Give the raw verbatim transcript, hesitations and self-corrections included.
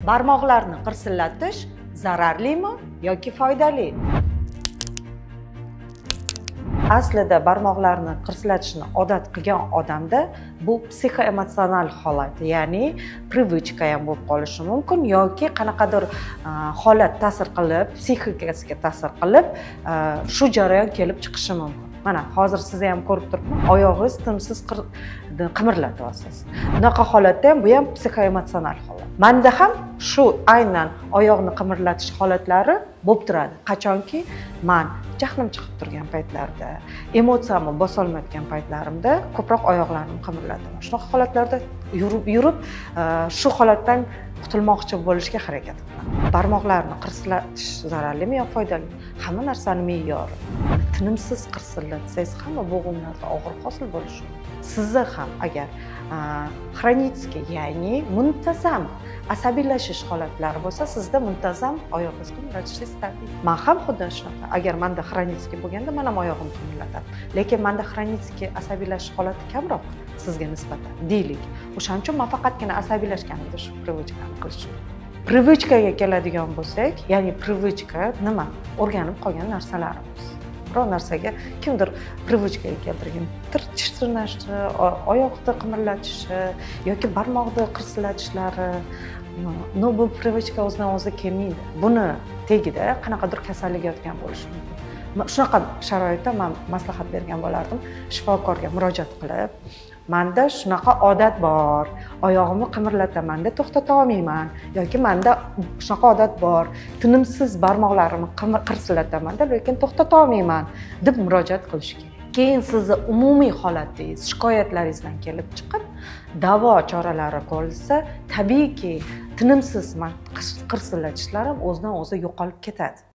Barmoqlarni qirsillatish zararlimi yoki foydali? Aslida barmoqlarni qirsillatishni odat qilgan odamda bu psixoemotsional holat, ya'ni привычка ham bo'lib qolishi mumkin yoki qanaqadir holat ta'sir qilib, psixikasiga ta'sir qilib, shu jarayon kelib chiqishi mumkin. Mana hozir sizni ham ko'rib turibman, oyog'ingiz tinimsiz qimirlatyapsiz. Bunaqa holatda ham bu ham psixoemotsional holat. Menda ham shu aynan oyoqni qimirlatish holatlari bo'lib turadi. Qachonki men jahlim chiqib turgan paytlarda, emotsiyamni bosa olmayotgan paytlarimda ko'proq oyoqlarimni qimirlataman. Shunaqa holatlarda yurib yurib shu holatdan qutulmoqchi bo'lishga harakat qilaman. Barmoqlarni qirsillatish zararlimi yo foydali? Hamma narsani me'yori. Tinimsiz qirsillatsangiz hamma bo'g'imlarda og'riq hosil bo'lishi mumkin. Sizni ham agar xronический, ya'ni muntazam asabiylashish holatlari bo'lsa, sizda muntazam oyog'ingizni qimirlatishingiz tabiiy. Men ham xuddi shunaqa. Agar menda xronический bo'lganda, men ham oyog'imni qimirlatadi. Lekin menda xronический asabiylashish holati kamroq sizga nisbatan deylik. O'shaning uchun men faqatgina asabiylashganimda shu привычкani qilishim. Привычкаga keladigan bo'lsak, ya'ni привычка nima? O'rganib qolgan narsalarimiz. Biror narsaga kimdir привычкаga keltirgan, tish tirnashni, oyoqni qimirlatishi yoki barmoqni qirsillatishlari, no bu привычка o'zidan o'zi kelmaydi. Buni tagida qanaqadir kasallik yotgan bo'lishi mumkin. Shunaqa sharoitda men maslahat bergan bo'lardim, shifokorga murojaat qilib, menda shunaqa odat bor, oyog'imni qimirlataman-da to'xtata olmayman yoki menda shunaqa odat bor, tinimsiz barmoqlarimni qirsillataman-da, lekin to'xtata olmayman deb murojaat qilish kerak. Keyin sizni umumiy holatingiz, shikoyatlaringizdan kelib chiqib, davo choralari ko'rilsa, tabiiyki tinimsiz qirsillatishlar ham o'zidan o'zi yo'qolib ketadi.